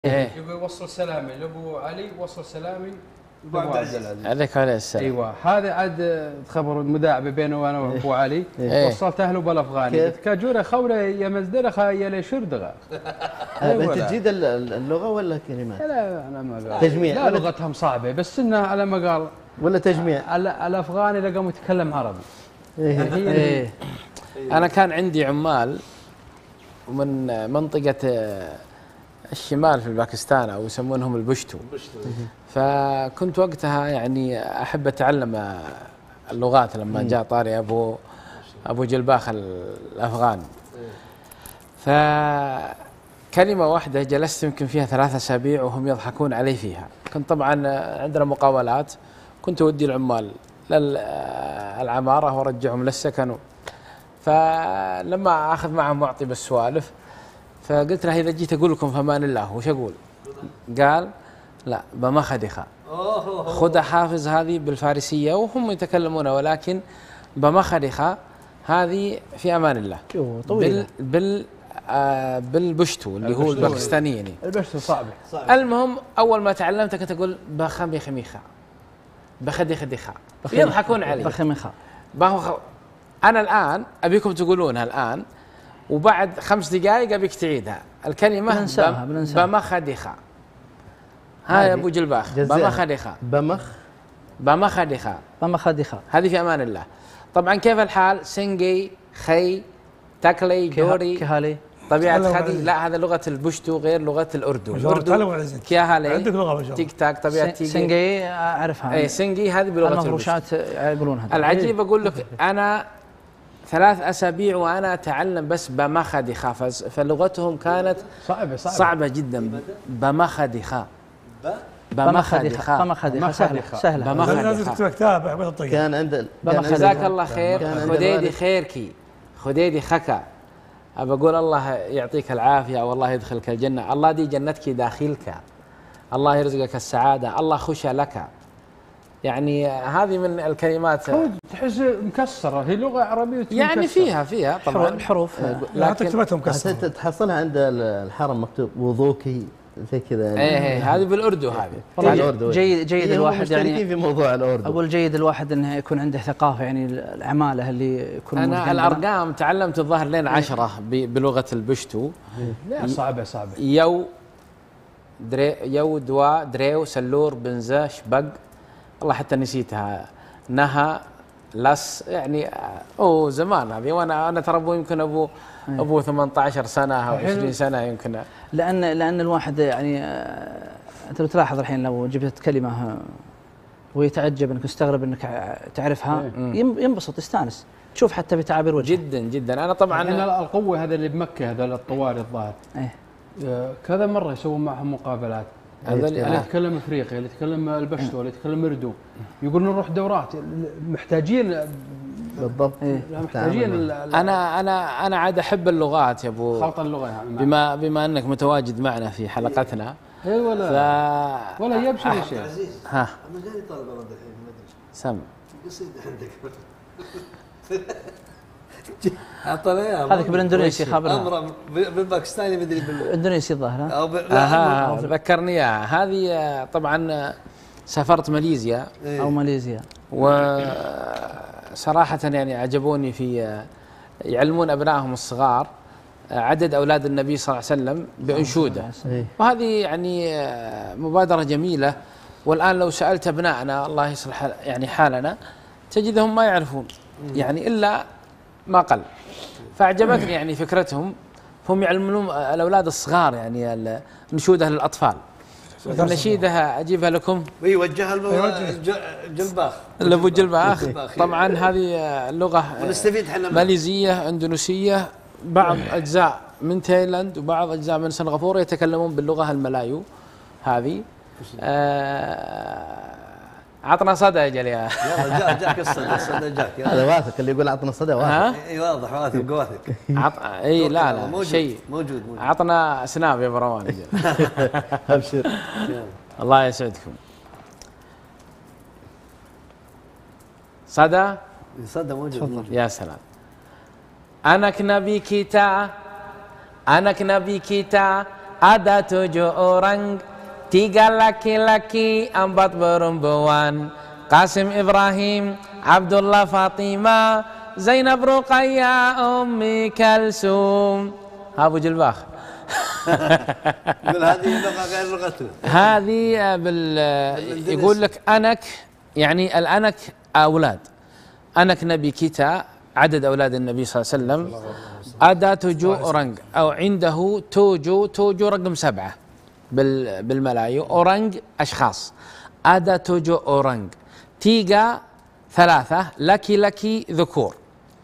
يقول وصل سلامي لابو علي، وصل سلامي لابو عبد العزيز عليك عليه السلام. ايوه هذا عاد خبر مداعبه بينه وانا وابو علي. وصلت اهله بالافغاني قلت كاجوره خوله يا مزدرخه يا لي شردغه. انت تجيد اللغه ولا كلمات؟ لا انا ما قال تجميع. لا لغتهم صعبه بس انه على ما قال ولا تجميع. الافغاني لقى متكلم عربي. انا كان عندي عمال من منطقه الشمال في باكستان او يسمونهم البشتو. فكنت وقتها يعني احب اتعلم اللغات لما جاء طاري ابو جلباخ الافغاني. فكلمه واحده جلست يمكن فيها 3 أسابيع وهم يضحكون علي فيها. كنت طبعا عندنا مقاولات، كنت اودي العمال للعماره وارجعهم للسكن. فلما اخذ معهم معطي بالسوالف فقلت له اذا جيت اقول لكم فمان الله وش اقول؟ قال لا بمخدخه. خذ حافظ هذه بالفارسيه وهم يتكلمون ولكن بمخدخه هذه في امان الله. طويله بالبشتو اللي هو الباكستاني يعني. البشتو صعبه. المهم اول ما تعلمت كنت اقول بخمي خميخه بخدي خديخه يضحكون علي بخميخه. انا الان ابيكم تقولونها الان وبعد 5 دقائق ابيك تعيدها الكلمه. بننساها بمخدخه. ها يا ابو جلباخ بمخدخه بمخدخه هذه في امان الله. طبعا كيف الحال؟ سنجي خي تاكلي دوري كهالي طبيعه خدي. لا هذا لغه البشتو غير لغه الاردن. كيهالي عندك لغه ما شاء الله. تيك تاك طبيعه تيجي. سنجي اعرفها. اي سنجي هذه بلغه المفروشات يقولونها. العجيب اقول لك انا 3 أسابيع وأنا أتعلم بس بمخدخة. فلغتهم كانت صعبة جدا. بمخدخة سهلة. لازم تكتب كتاب احمد الطيب. كان عند جزاك الله خير. خديدي خيركي خديدي خكا. أبى أقول الله يعطيك العافية والله يدخلك الجنة. الله دي جنتك داخلك. الله يرزقك السعادة. الله خش لك. يعني هذه من الكلمات تحس مكسره. هي لغه عربيه يعني فيها طبعا الحروف لكن كتبتهم مكسره. تحصلها عند الحرم مكتوب وضوكي زي كذا. ايه هذه بالاردو هذه. جيد الواحد يعني في موضوع الاردو. اقول جيد الواحد انه يكون عنده ثقافه يعني العماله اللي يكون. انا الارقام تعلمت الظاهر لين 10 بلغه البشتو. لا صعبه يو دوا دريو سلور بنزا شبق والله حتى نسيتها. نها لس يعني زمان هذه. وانا ترى ابوي يمكن ابو 18 سنه او 20 سنه يمكن. لان الواحد يعني انت لو تلاحظ الحين لو جبت كلمه ويتعجب انك يستغرب انك تعرفها ينبسط يستانس تشوف حتى بتعابير وجهه. جدا انا طبعا القوه هذا اللي بمكه هذا الطوارئ الظاهر. كذا مره يسوون معهم مقابلات. اللي يتكلم افريقي اللي يتكلم البشتو اللي يتكلم اردو يقول نروح دورات محتاجين بالضبط. محتاجين. انا عاد احب اللغات يا ابو خلط اللغه يعني. بما انك متواجد معنا في حلقتنا. اي ولا يبشر يا شيخ. ها انا جاني طالب الرد الحين ما ادري سم قصيده عندك. هذاك بالاندونيسي خابرها. امر بالباكستاني ما ادري بالاندونيسي الظاهر. ذكرني اياها. هذه طبعا سافرت ماليزيا او ماليزيا وصراحه يعني عجبوني في يعلمون ابنائهم الصغار عدد اولاد النبي صلى الله عليه وسلم بانشوده. وهذه يعني مبادره جميله. والان لو سالت ابنائنا الله يصلح يعني حالنا تجدهم ما يعرفون يعني الا ما قل. فاعجبتني يعني فكرتهم. هم يعلمون الاولاد الصغار يعني النشوده للاطفال. النشيده اجيبها لكم. ويوجهها جلباخ لابو جلباخ. طبعا هذه اللغه ماليزيه اندونيسيه بعض اجزاء من تايلاند وبعض اجزاء من سنغافوره يتكلمون باللغه الملايو هذه. عطنا صدى يا جل يا جاك الصدى جاك. هذا واثق اللي يقول عطنا صدى واثق. اي واضح واثق. اي لا شيء موجود. عطنا سناب يا بروان. ابشر. الله يسعدكم. صدى موجود. يا سلام. أنك نبي كيتا ada 7 orang, 3 laki-laki, 4 perempuan. Qasim Ibrahim, Abdullah Fatimah, Zainab Ruqayyah, Ummi Kalsum. Abu Jilbakh. يقول هذه لغة غير لغته. هذه يقول لك أنك، يعني الأنك أولاد. أنك نبي كيتا، عدد أولاد النبي صلى الله عليه وسلم. ada 7 orang أو عنده توجو رقم 7 بالملايو. orang أشخاص. ada 7 orang. 3 laki-laki ذكور.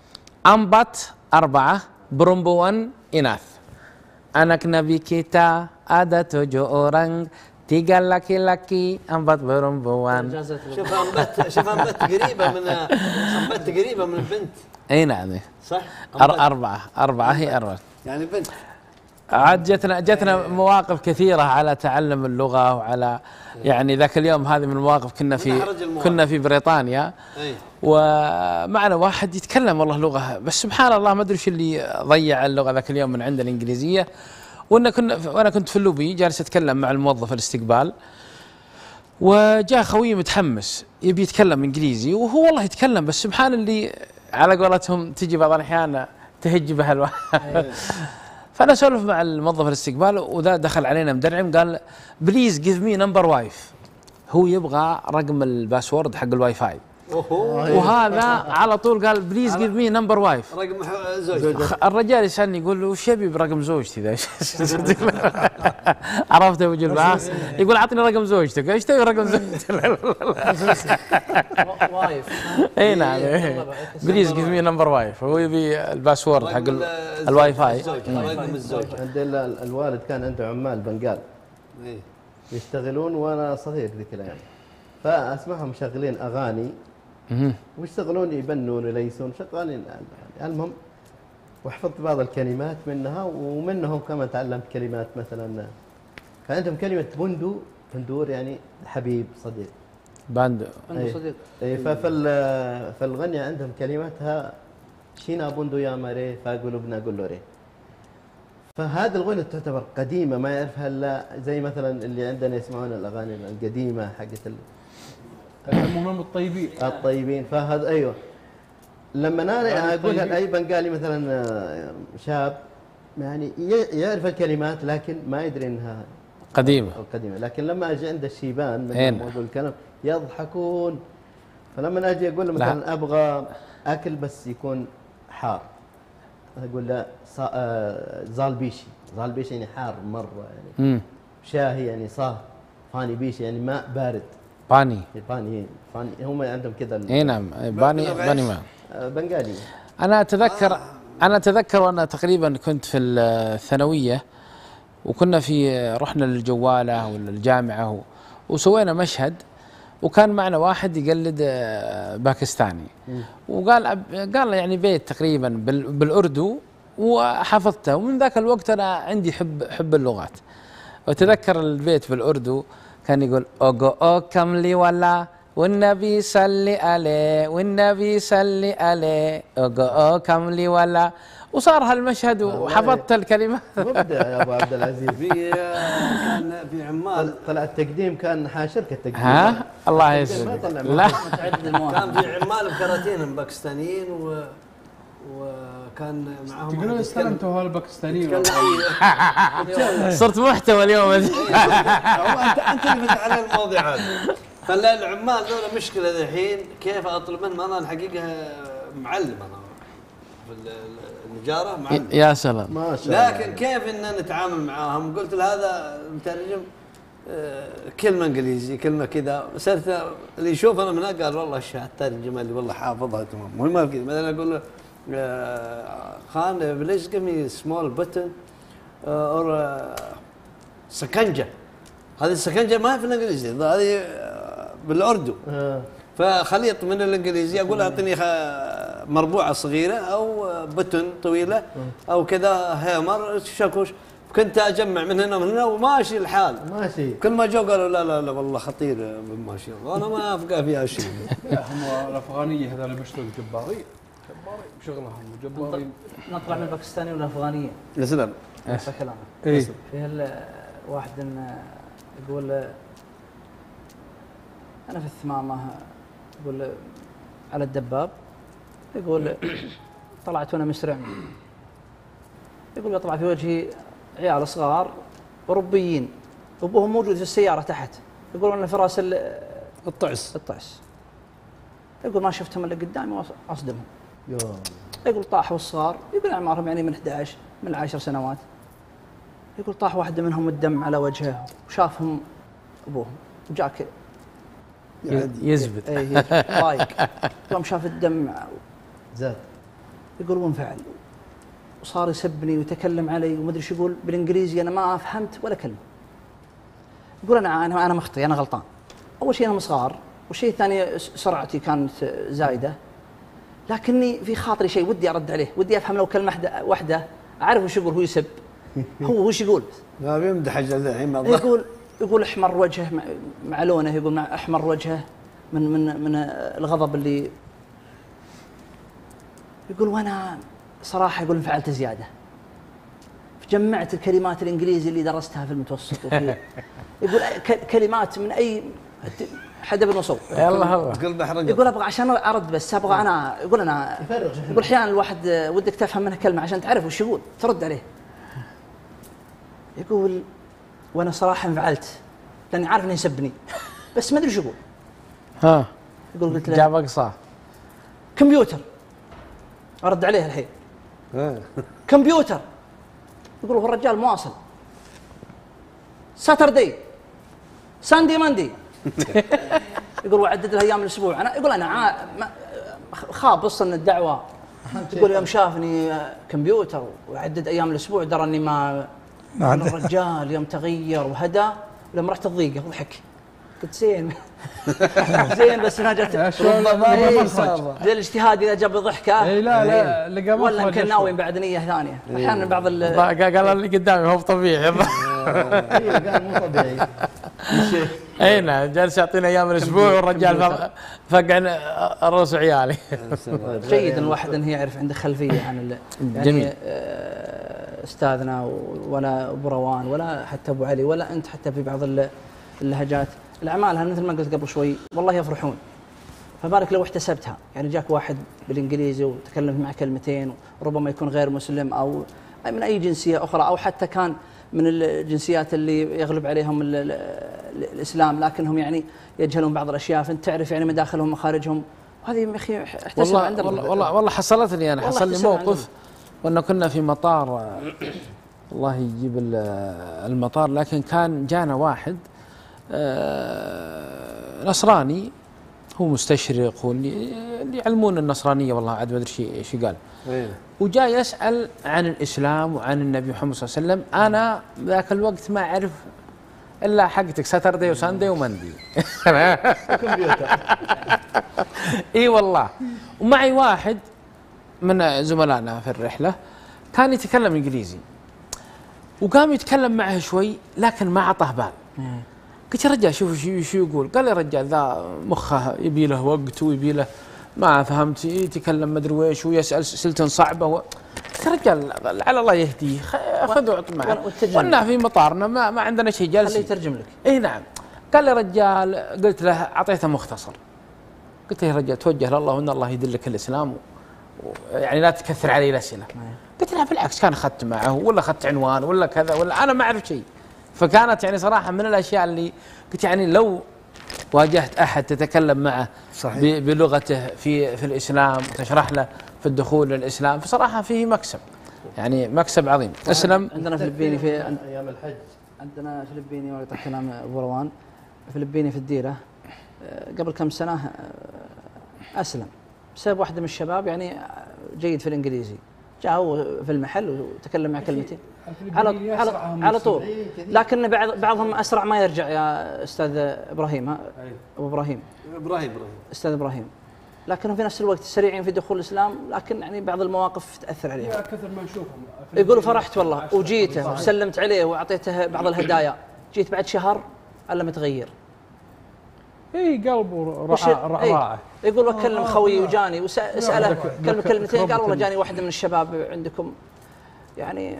4 perempuan إناث. Anak Nabi kita ada 7 orang, 3 laki-laki, 4 perempuan. شوف أنبت قريبة من البنت. أي نعم. صح. 4 هي 4. يعني بنت. عاد جتنا مواقف كثيرة على تعلم اللغة، وعلى يعني ذاك اليوم هذه من المواقف كنا في بريطانيا. ومعنا واحد يتكلم والله لغة، بس سبحان الله ما ادري ايش اللي ضيع اللغة ذاك اليوم من عند الانجليزية. وانا كنت في اللوبي جالس اتكلم مع الموظف الاستقبال، وجاء خوي متحمس يبي يتكلم انجليزي، وهو والله يتكلم، بس سبحان اللي على قولتهم تجي بعض الاحيان تهج بها الواحد. فانا اسولف مع الموظف الاستقبال، وذا دخل علينا مدرعم قال بليز جيف مي نمبر وايف. هو يبغى رقم الباسورد حق الواي فاي. وهذا على طول قال بليز جيف مي نمبر وايف، رقم زوجته. الرجال يسالني يقول له وش يبي برقم زوجتي ذا؟ عرفت ابو جلباس؟ يقول اعطني رقم زوجتك. ايش تبي رقم زوجتك؟ وايف. اي نعم، بليز جيف مي نمبر وايف. هو يبي الباسورد حق الواي فاي. رقم الزوجة. عند الوالد كان عنده عمال بنقال يشتغلون وانا صغير ذيك الايام، فاسمعهم مشغلين اغاني ويشتغلون يبنون ويليسون شغالين. المهم وحفظت بعض الكلمات منها، ومنهم كمان تعلمت كلمات مثلا فعندهم كلمة بندور يعني حبيب صديق. باندو صديق. فالغنية عندهم كلماتها شينا بندو يا مري فاقولوا بنا قول له ري. فهذه الغنى تعتبر قديمة ما يعرفها الا زي مثلا اللي عندنا يسمعون الاغاني القديمة حقت المهم الطيبين. فهذا ايوه لما انا اقولها لاي بنقالي مثلا شاب يعني يعرف الكلمات لكن ما يدري انها قديمة، لكن لما اجي عند الشيبان من موضوع الكلام يضحكون. فلما اجي اقول له مثلا ابغى اكل بس يكون حار، اقول له زالبيشي يعني حار مره يعني. شاهي يعني صاه، فاني بيشي يعني ماء بارد. باني هم عندهم كذا. اي نعم، باني ماء بنغالي. انا اتذكر وانا تقريبا كنت في الثانويه، وكنا رحنا للجواله ولا الجامعه وسوينا مشهد، وكان معنا واحد يقلد باكستاني، وقال يعني بيت تقريبا بالاردو وحفظته. ومن ذاك الوقت انا عندي حب اللغات. وتذكر البيت بالاردو كان يقول اوغو كملي ولا والنبي صلي عليه والنبي صلي عليه اوغو كملي ولا، وصار هالمشهد وحفظت الكلمات. مبدع يا ابو عبد العزيز. كان في عمال طلع التقديم كان شركه تقديم. ها الله يسلمك. لا كان في عمال بكراتين باكستانيين وكان معهم. تقولون استلمتوا هالباكستانيين. صرت محتوى اليوم. انت اللي فتح على المواضيع هذه. فالعمال ذولا مشكله الحين كيف اطلب منهم. انا الحقيقه معلم انا في النجاره معلم. يا سلام ما شاء الله. لكن كيف ان نتعامل معاهم؟ قلت لهذا المترجم كلمه انجليزي كلمه كذا. صرت اللي يشوف انا من هنا قال والله الترجمه اللي والله حافظها تمام. مهم كذا مثلا اقول له خان بليز جيف مي سمول بutton اور سكنجه. هذه السكنجه ما هي في الانجليزي، هذه بالاردو. فخليط من الانجليزي اقول اعطيني مربوعه صغيره او بتن طويله او كذا هامر شاكوش. كنت اجمع من هنا ومن هنا وماشي الحال ماشي. كل ما جو قالوا لا والله خطير ماشي وانا ما افقه فيها شيء. هم الافغانيه هذول بيشتغلوا جبارين شغلهم جبارين. نطلع من الباكستاني والافغانيه. يا سلام. نفس كلامه. فيه واحد يقول انا في الثمامه، يقول على الدباب، يقول طلعت وانا مسرع، يقول يطلع في وجهي عيال صغار اوروبيين ابوهم موجود في السياره تحت، يقول انا في راس الطعس، يقول ما شفتهم الا قدامي واصدمهم. يقول طاحوا الصغار، يقول اعمارهم يعني من 11 من 10 سنوات، يقول طاح واحده منهم الدم على وجهه وشافهم ابوهم وجاك يزبد ضايق، يوم شاف الدم زاد، يقول وانفعل وصار يسبني ويتكلم علي وما ادري شو يقول بالانجليزي، انا ما فهمت ولا كلمه. يقول انا مخطئ، انا غلطان. اول شيء انا صغار، والشيء الثاني سرعتي كانت زايده، لكني في خاطري شيء ودي ارد عليه، ودي افهم لو كلمه واحده اعرف وش يقول، هو يسب هو وش يقول؟ لا بيمدح الحين يقول احمر وجهه مع لونه، يقول مع احمر وجهه من الغضب اللي يقول. وانا صراحه يقول انفعلت زياده، جمعت الكلمات الانجليزي اللي درستها في المتوسط يقول كلمات من اي حدا بالمصور. يقول ابغى عشان ارد، بس ابغى انا يقول احيانا الواحد ودك تفهم منه كلمه عشان تعرف وش يقول ترد عليه. يقول وانا صراحه انفعلت لاني عارف انه يسبني بس ما ادري وش يقول. يقول قلت له جاب اقصاه كمبيوتر، ارد عليه الحين كمبيوتر. يقول هو الرجال مواصل، ساتردي ساندي ماندي يقول وعدد له ايام الاسبوع. انا يقول انا خاب اصلا الدعوه. يقول يوم شافني كمبيوتر وعدد ايام الاسبوع درى اني ما الرجال يوم تغير وهدى، لما رحت الضيقه وضحك. قلت زين زين بس ما جت زي الاجتهاد اذا جاب ضحكه. اي لا لقى ولا يمكن ناوي بعد نيه ثانيه. احيانا بعض قال اللي قدامي هو طبيعي قال مو طبيعي. اي نعم، جالس يعطينا ايام الاسبوع والرجال فقع رؤوس عيالي. جيد الواحد انه يعرف عنده خلفيه عن جميل. استاذنا ولا ابو روان ولا حتى ابو علي ولا انت حتى في بعض اللهجات الاعمالها مثل ما قلت قبل شوي والله يفرحون. فبارك لو احتسبتها، يعني جاك واحد بالانجليزي وتكلم معه كلمتين وربما يكون غير مسلم او من اي جنسيه اخرى او حتى كان من الجنسيات اللي يغلب عليهم الاسلام، لكنهم يعني يجهلون بعض الاشياء، فانت تعرف يعني مداخلهم ومخارجهم. وهذه يا اخي احتسب عند والله حصلتني انا، حصل لي موقف وأنه كنا في مطار، الله يجيب المطار، لكن كان جانا واحد نصراني، هو مستشرق، هو اللي يعلمون النصرانية، والله عاد ما أدري شو قال، وجاء يسأل عن الإسلام وعن النبي محمد صلى الله عليه وسلم. أنا ذاك الوقت ما أعرف إلا حقتك ساتردي وساندي ومندي إي والله. ومعي واحد من زملائنا في الرحلة كان يتكلم إنجليزي، وقام يتكلم معه شوي لكن ما أعطاه بال. قلت يا رجال شوف شو يقول. قال يا رجال ذا مخه يبي له وقت ويبي له ما فهمت، يتكلم مدري ويش ويسأل أسئلة صعبة قلت يا رجال على الله يهديه، خذ وعط معه، وانا في مطارنا ما عندنا شيء جالس. خليه يترجم لك. اي نعم. قال لي رجال، قلت له اعطيته مختصر، قلت له يا رجال توجه لله وان الله يدلك الاسلام يعني لا تكثر علي الاسئله. قلت له بالعكس، كان اخذت معه ولا اخذت عنوان ولا كذا ولا انا ما اعرف شيء. فكانت يعني صراحه من الاشياء اللي قلت يعني لو واجهت احد تتكلم معه صحيح بلغته في الاسلام، تشرح له في الدخول للاسلام، فصراحه فيه مكسب، يعني مكسب عظيم. اسلم. عندنا فلبيني في ايام الحج، عندنا فلبيني وقت كلام ابو روان، فلبيني في الديره قبل كم سنه اسلم بسبب واحده من الشباب يعني جيد في الانجليزي، جاء هو في المحل وتكلم مع كلمتين على طول، لكن بعضهم اسرع ما يرجع يا استاذ ابراهيم. ابو ابراهيم استاذ ابراهيم، لكنهم في نفس الوقت سريعين في دخول الاسلام، لكن يعني بعض المواقف تاثر عليهم. يا كثر ما نشوفهم يقولوا فرحت والله وجيته وسلمت عليه واعطيته بعض الهدايا، جيت بعد شهر الا متغير. اي قلبه راعه. يقول بكلم خوي وجاني وساله كلمتين، قال والله جاني واحده من الشباب عندكم يعني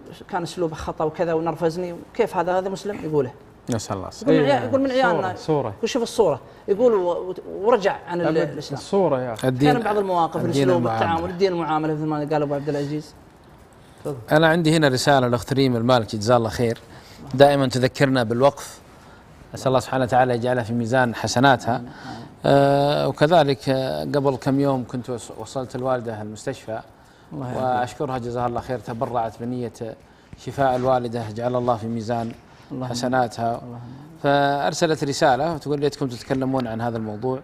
كان اسلوبه خطا وكذا ونرفزني، كيف هذا مسلم؟ يقوله. نسال الله. يقول من عيالنا صوره وشوف الصوره، يقول ورجع عن الاسلام. الصوره يا اخي. كان بعض المواقف، الاسلوب، التعامل، الدين، المعامله مثل ما قال ابو عبد العزيز. انا عندي هنا رساله لاخت ريم المالكي جزاه الله خير، دائما تذكرنا بالوقف، اسال الله سبحانه وتعالى يجعلها في ميزان حسناتها. وكذلك قبل كم يوم كنت وصلت الوالده المستشفى، واشكرها جزاها الله خير، تبرعت بنيه شفاء الوالده، جعل الله في ميزان حسناتها. فارسلت رساله وتقول ليتكم تتكلمون عن هذا الموضوع.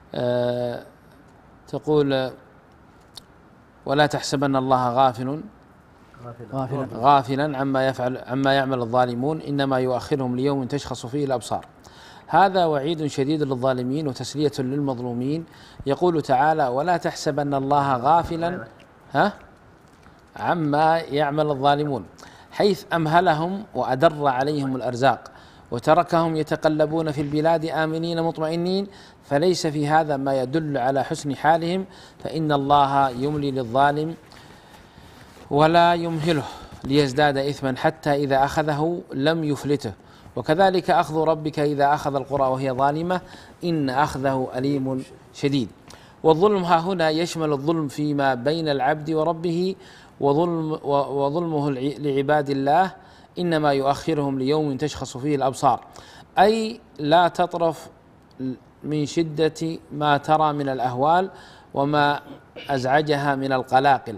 تقول: ولا تحسبن الله غافلا عما يعمل الظالمون، انما يؤخرهم ليوم تشخص فيه الابصار. هذا وعيد شديد للظالمين وتسلية للمظلومين. يقول تعالى: ولا تحسبن الله غافلا عما يعمل الظالمون، حيث أمهلهم وأدر عليهم الأرزاق وتركهم يتقلبون في البلاد آمنين مطمئنين، فليس في هذا ما يدل على حسن حالهم، فإن الله يملي للظالم ولا يمهله ليزداد إثما حتى إذا أخذه لم يفلته، وكذلك أخذ ربك إذا أخذ القرى وهي ظالمة إن أخذه أليم شديد. والظلم ها هنا يشمل الظلم فيما بين العبد وربه، وظلمه لعباد الله إنما يؤخرهم ليوم تشخص فيه الأبصار، أي لا تطرف من شدة ما ترى من الأهوال وما أزعجها من القلاقل.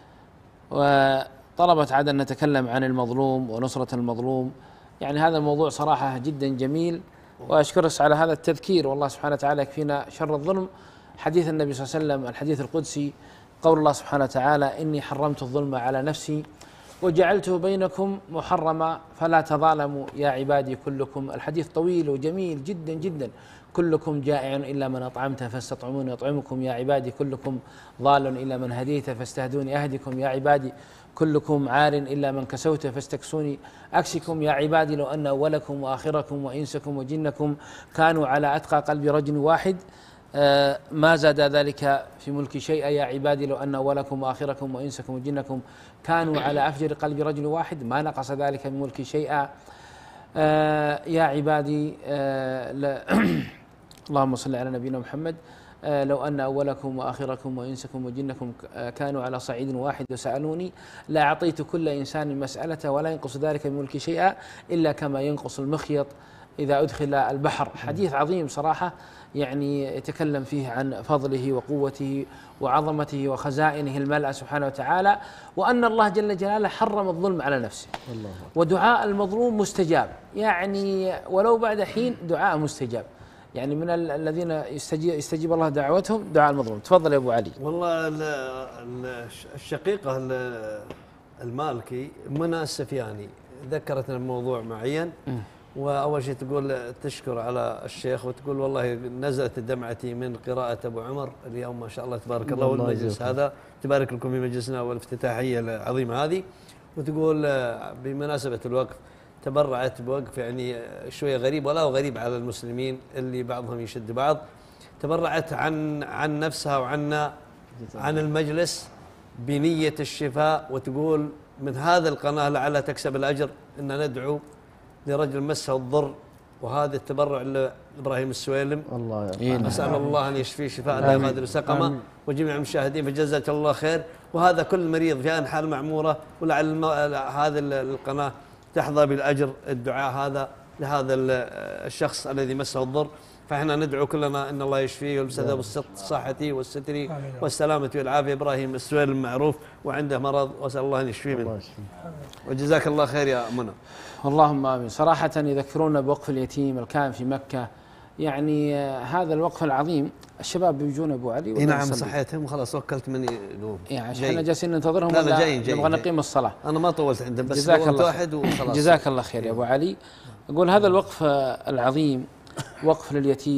وطلبت عاد أن نتكلم عن المظلوم ونصرة المظلوم. يعني هذا الموضوع صراحة جدا جميل، وأشكرك على هذا التذكير، والله سبحانه وتعالى يكفينا شر الظلم. حديث النبي صلى الله عليه وسلم الحديث القدسي، قول الله سبحانه وتعالى: إني حرمت الظلم على نفسي وجعلته بينكم محرما فلا تظالموا يا عبادي كلكم. الحديث طويل وجميل جدا جدا. كلكم جائع إلا من أطعمته فاستطعموني أطعمكم، يا عبادي كلكم ضال إلا من هديته فاستهدوني أهدكم، يا عبادي كلكم عار إلا من كسوته فاستكسوني أكسكم، يا عبادي لو أن أولكم وآخركم وإنسكم وجنكم كانوا على أتقى قلب رجل واحد ما زاد ذلك في ملك شيئا، يا عبادي لو أن أولكم وآخركم وإنسكم وجنكم كانوا على أفجر قلب رجل واحد ما نقص ذلك من ملك شيئا. يا عبادي اللهم صل على نبينا محمد. لو أن أولكم وآخركم وإنسكم وجنكم كانوا على صعيد واحد وسألوني لأعطيت كل إنسان مسألته ولا ينقص ذلك من ملك شيئا إلا كما ينقص المخيط إذا أدخل البحر. حديث عظيم صراحة، يعني يتكلم فيه عن فضله وقوته وعظمته وخزائنه الملأ سبحانه وتعالى، وأن الله جل جلاله حرم الظلم على نفسه، ودعاء المظلوم مستجاب، يعني ولو بعد حين دعاء مستجاب، يعني من الذين يستجيب الله دعوتهم دعاء المظلوم. تفضل يا أبو علي. والله الشقيقة المالكي منى السفياني ذكرتنا بموضوع معين، وأول شيء تقول تشكر على الشيخ، وتقول والله نزلت دمعتي من قراءة أبو عمر اليوم ما شاء الله تبارك الله، والمجلس هذا تبارك لكم في مجلسنا والافتتاحية العظيمة هذه. وتقول بمناسبة الوقف تبرعت بوقف يعني شوية غريب، ولا هو غريب على المسلمين اللي بعضهم يشد بعض. تبرعت عن نفسها وعنا عن المجلس بنية الشفاء، وتقول من هذا القناة لعلها تكسب الأجر إن ندعو لرجل مسه الضر، وهذا التبرع لإبراهيم السويلم، الله نسأل الله أن يشفيه شفاء لا يغادر سقما، وجميع المشاهدين فجزاة الله خير. وهذا كل مريض في أنحاء المعمورة، ولعل هذه القناة تحظى بالأجر الدعاء هذا لهذا الشخص الذي مسه الضر. فإحنا ندعو كلنا أن الله يشفيه ويلبسه بالصحة والستر والسلامة والعافية. إبراهيم السويلم معروف وعنده مرض، وأسأل الله أن يشفيه منه. وجزاك الله خير يا منى. اللهم آمين. صراحة يذكرونا بوقف اليتيم الكائن في مكة، يعني هذا الوقف العظيم. الشباب بيجون أبو علي نعم صحيتهم وخلاص وكلت مني يقوم، يعني احنا جالسين ننتظرهم ولا نبغى نقيم الصلاة؟ أنا ما طولت عندهم بس جزاك الله واحد وخلاص. جزاك الله خير يا أبو علي. أقول هذا الوقف العظيم وقف لليتيم